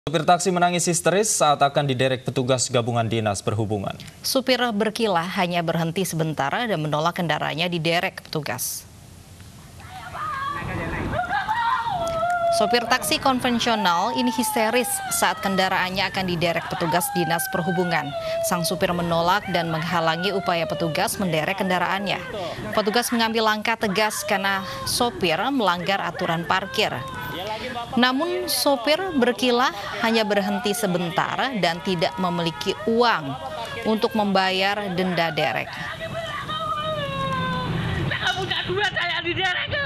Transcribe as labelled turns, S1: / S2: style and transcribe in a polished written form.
S1: Supir taksi menangis histeris saat akan diderek petugas gabungan dinas perhubungan.
S2: Supir berkilah hanya berhenti sebentar dan menolak kendaraannya diderek petugas. Sopir taksi konvensional ini histeris saat kendaraannya akan diderek petugas dinas perhubungan. Sang supir menolak dan menghalangi upaya petugas menderek kendaraannya. Petugas mengambil langkah tegas karena sopir melanggar aturan parkir. Namun sopir berkilah hanya berhenti sebentar dan tidak memiliki uang untuk membayar denda derek.
S3: Saya nggak punya duit, saya diderek.